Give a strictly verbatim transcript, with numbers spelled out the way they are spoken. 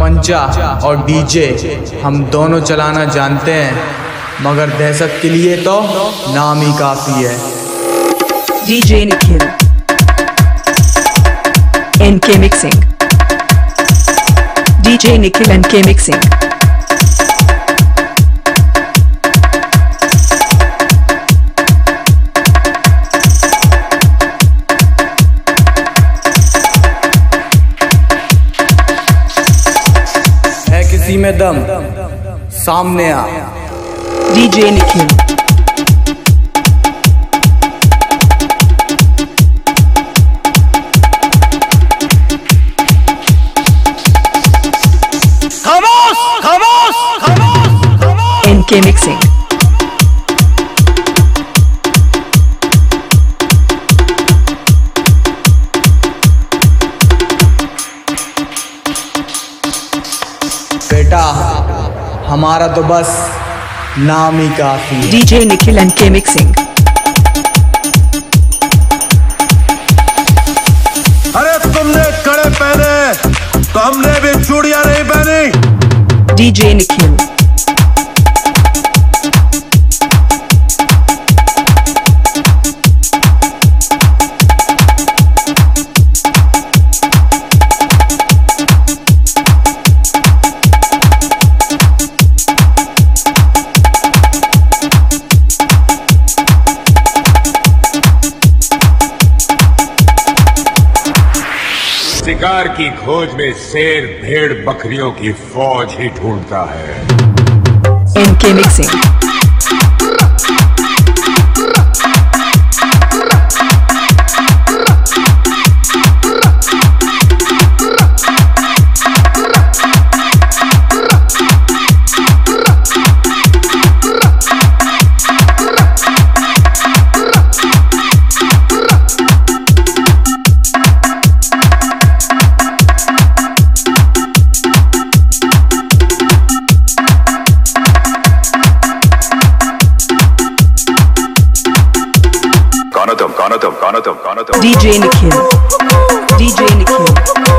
तमंचा और डीजे हम दोनों चलाना जानते हैं, मगर दहशत के लिए तो नाम ही काफी है। DJ Nikhil NK mixing, DJ Nikhil NK mixing. किसी में दम सामने आ। डीजे निखिल खामोश खामोश खामोश एनके मिक्सिंग, बेटा हमारा तो बस नाम ही काफी है। DJ Nikhil NK mixing. अरे तुमने कड़े पहने तो हमने भी चूड़ियां नहीं पहनी। डीजे निखिल शिकार की खोज में शेर भेड़ बकरियों की फौज ही ढूंढता है। एनके मिक्सिंग, कानतम कानतम कानतम कानतम डीजे निखिल, डीजे निखिल।